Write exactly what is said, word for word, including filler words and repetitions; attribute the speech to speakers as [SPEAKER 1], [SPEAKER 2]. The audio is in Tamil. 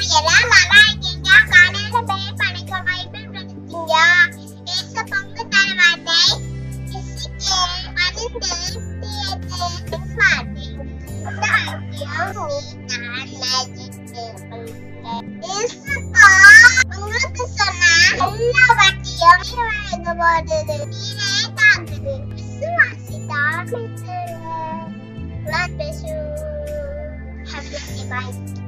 [SPEAKER 1] எல்லாம் நல்லா இருக்கீங்க. காலையில பேர் படிக்க பைபிள் படிச்சீங்க. ஏச பங்கு தரவாதை இசிக்கே மருந்து தியேது மாட்டி தாக்கியம் நீ நான் ஏசப்பா உங்களுக்கு சொன்னா எல்லா வாட்டியும் நீங்க போடுது நீரே தாங்குது விசுவாசி தாங்குது. God bless you. Have a good day. Bye.